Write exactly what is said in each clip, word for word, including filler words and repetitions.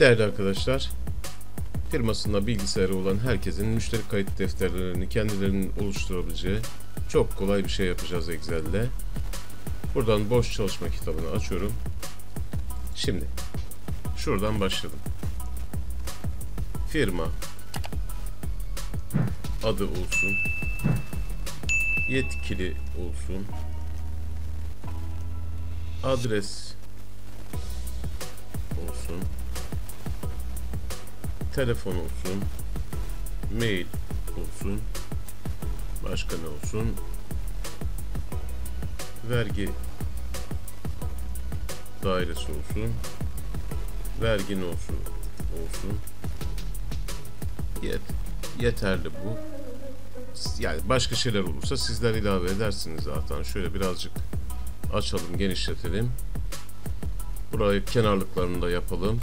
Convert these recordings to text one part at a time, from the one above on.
değerli arkadaşlar, firmasında bilgisayarı olan herkesin müşteri kayıt defterlerini kendilerinin oluşturabileceği çok kolay bir şey yapacağız Excel'de. Buradan boş çalışma kitabını açıyorum. Şimdi şuradan başladım. Firma adı olsun, yetkili olsun, adres olsun, telefon olsun, mail olsun, başka ne olsun, vergi dairesi olsun, vergi nosu olsun. Yet yeterli bu. Yani başka şeyler olursa sizler ilave edersiniz zaten. Şöyle birazcık açalım, genişletelim. Burayı kenarlıklarını da yapalım.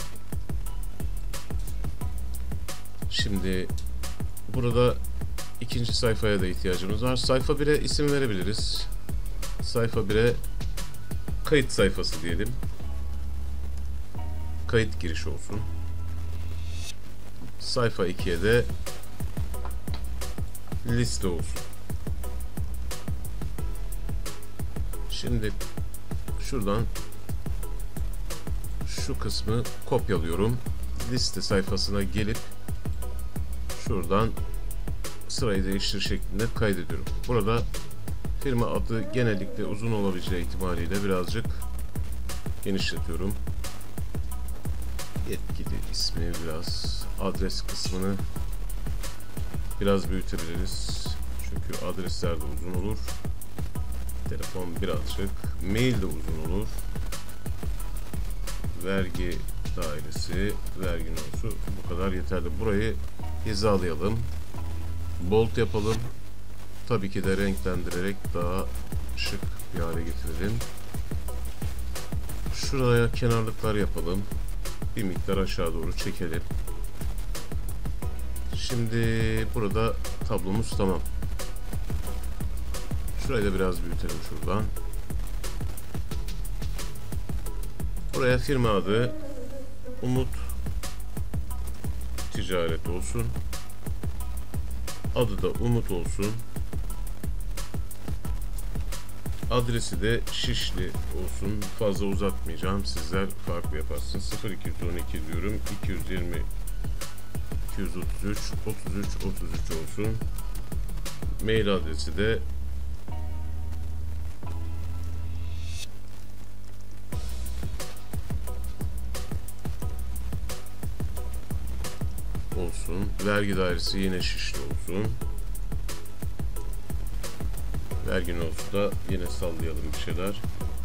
Şimdi burada ikinci sayfaya da ihtiyacımız var. Sayfa bire isim verebiliriz. Sayfa bire kayıt sayfası diyelim. Kayıt giriş olsun. Sayfa ikiye de liste olsun. Şimdi şuradan şu kısmı kopyalıyorum. Liste sayfasına gelip şuradan sırayı değiştir şeklinde kaydediyorum. Burada firma adı genellikle uzun olabileceği ihtimaliyle birazcık genişletiyorum. Yetkili ismi biraz, adres kısmını biraz büyütebiliriz. Çünkü adresler de uzun olur. Telefon birazcık, mail de uzun olur. Vergi dairesi, vergi nosu, bu kadar yeterli. Burayı hizalayalım. Bold yapalım. Tabii ki de renklendirerek daha şık bir hale getirelim. Şuraya kenarlıklar yapalım. Bir miktar aşağı doğru çekelim. Şimdi burada tablomuz tamam. Şurayı da biraz büyütelim şuradan. Buraya firma adı Umut Ticaret olsun. Adı da Umut olsun. Adresi de Şişli olsun. Fazla uzatmayacağım. Sizler farklı yaparsınız. sıfır iki on iki diyorum. iki yüz yirmi iki yüz otuz üç otuz üç otuz üç olsun. Mail adresi de olsun. Vergi dairesi yine Şişli olsun. Vergi notu da yine sallayalım bir şeyler.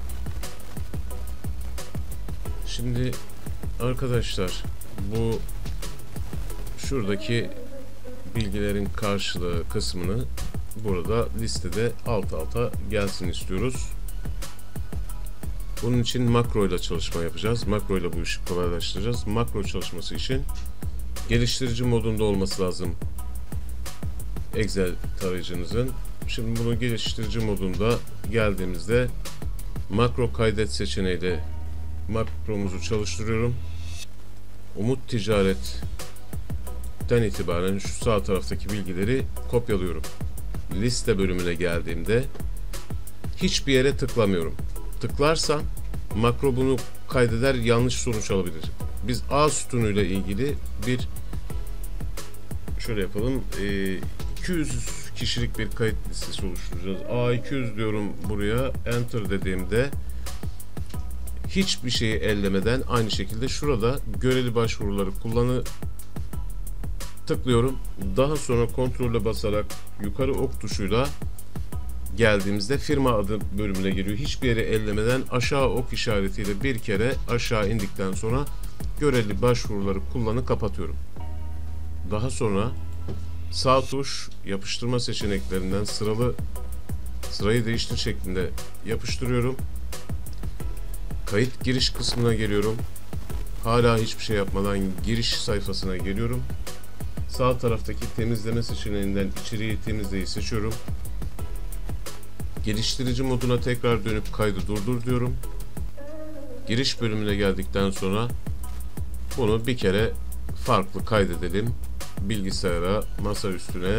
Şimdi arkadaşlar, bu şuradaki bilgilerin karşılığı kısmını burada listede alt alta gelsin istiyoruz. Bunun için makro ile çalışma yapacağız. Makro ile bu işi kolaylaştıracağız. Makro çalışması için geliştirici modunda olması lazım Excel tarayıcınızın. Şimdi bunu geliştirici modunda geldiğimizde makro kaydet seçeneğiyle makromuzu çalıştırıyorum. Umut Ticaret'ten itibaren şu sağ taraftaki bilgileri kopyalıyorum. Liste bölümüne geldiğimde hiçbir yere tıklamıyorum. Tıklarsam makro bunu kaydeder, yanlış sonuç alabilir. Biz A sütunuyla ilgili bir şöyle yapalım. iki yüz kişilik bir kayıt listesi oluşturacağız. A iki yüz diyorum buraya. Enter dediğimde hiçbir şeyi ellemeden aynı şekilde şurada göreli başvuruları kullanı tıklıyorum. Daha sonra kontrole basarak yukarı ok tuşuyla geldiğimizde firma adı bölümüne geliyor. Hiçbir yeri ellemeden aşağı ok işaretiyle bir kere aşağı indikten sonra göreli başvuruları kullanı kapatıyorum. Daha sonra sağ tuş yapıştırma seçeneklerinden sıralı sırayı değiştir şeklinde yapıştırıyorum. Kayıt giriş kısmına geliyorum. Hala hiçbir şey yapmadan giriş sayfasına geliyorum. Sağ taraftaki temizleme seçeneğinden içeriği temizleyi seçiyorum. Geliştirici moduna tekrar dönüp kaydı durdur diyorum. Giriş bölümüne geldikten sonra Bunu bir kere farklı kaydedelim. Bilgisayara, masa üstüne.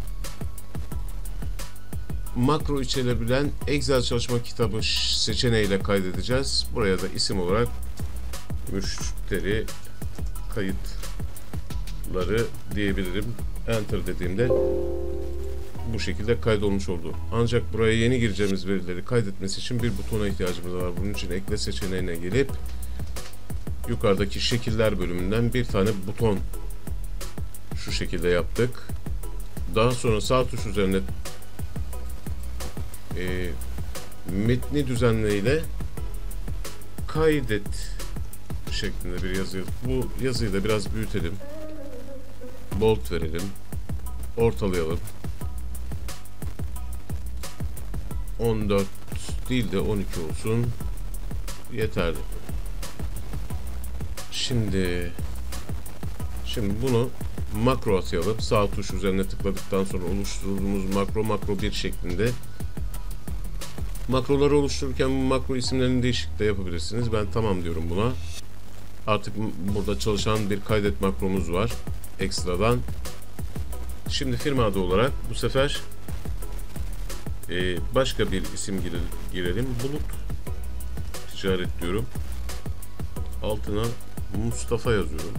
Makro içerebilen Excel çalışma kitabı seçeneğiyle kaydedeceğiz. Buraya da isim olarak müşteri kayıtları diyebilirim. Enter dediğimde bu şekilde kaydolmuş oldu. Ancak buraya yeni gireceğimiz verileri kaydetmesi için bir butona ihtiyacımız var. Bunun için ekle seçeneğine gelip yukarıdaki şekiller bölümünden bir tane buton şu şekilde yaptık. Daha sonra sağ tuş üzerine e, metni düzenleyle kaydet şeklinde bir yazı. Bu yazıyı da biraz büyütelim. Bold verelim. Ortalayalım. on dört değil de on iki olsun. Yeterli. Şimdi şimdi bunu makro atayalım. Sağ tuş üzerine tıkladıktan sonra oluşturduğumuz makro makro bir şeklinde. Makroları oluştururken bu makro isimlerini değişiklik de yapabilirsiniz. Ben tamam diyorum buna. Artık burada çalışan bir kaydet makromuz var ekstradan. Şimdi firma adı olarak bu sefer e, başka bir isim girelim. Bulut Ticaret diyorum. Altına Mustafa yazıyorum.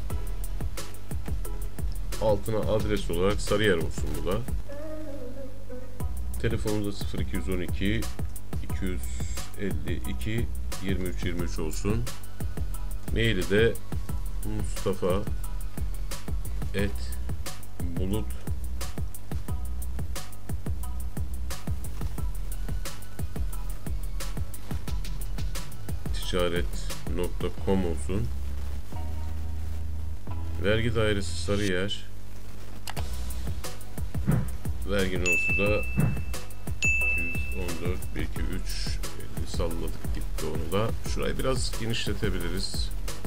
Altına adres olarak Sarıyer olsun bu da. Telefonumda sıfır iki on iki iki yüz elli iki yirmi üç yirmi üç olsun. Maili de Mustafa et bulut ticaret nokta com olsun. Vergi dairesi Sarıyer. Vergi notu da iki yüz on dört bir iki üç salladık gitti onu da. Şurayı biraz genişletebiliriz.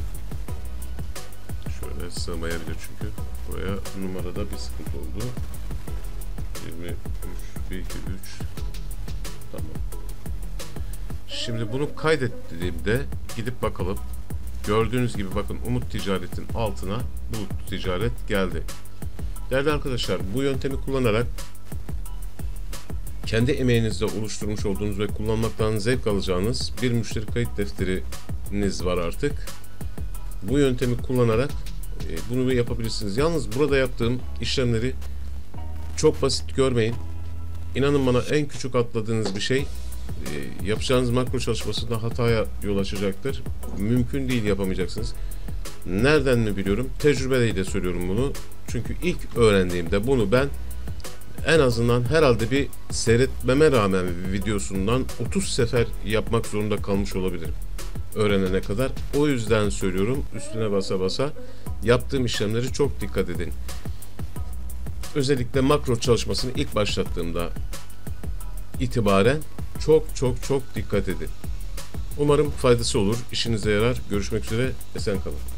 Şöyle sığmayabilir çünkü. Buraya numarada bir sıkıntı oldu. yirmi üç bir iki üç. Tamam. Şimdi bunu kaydet dediğimde gidip bakalım. Gördüğünüz gibi bakın Umut Ticaret'in altına Bulut Ticaret geldi. Değerli arkadaşlar, bu yöntemi kullanarak kendi emeğinizle oluşturmuş olduğunuz ve kullanmaktan zevk alacağınız bir müşteri kayıt defteriniz var artık. Bu yöntemi kullanarak e, bunu yapabilirsiniz. Yalnız burada yaptığım işlemleri çok basit görmeyin. İnanın bana en küçük atladığınız bir şey e, yapacağınız makro çalışmasında hataya yol açacaktır. Mümkün değil, yapamayacaksınız. Nereden mi biliyorum? Tecrübeyle de söylüyorum bunu. Çünkü ilk öğrendiğimde bunu ben en azından herhalde bir seyretmeme rağmen videosundan otuz sefer yapmak zorunda kalmış olabilirim öğrenene kadar. O yüzden söylüyorum, üstüne basa basa yaptığım işlemleri çok dikkat edin. Özellikle makro çalışmasını ilk başlattığımda itibaren çok çok çok dikkat edin. Umarım faydası olur, işinize yarar. Görüşmek üzere, esen kalın.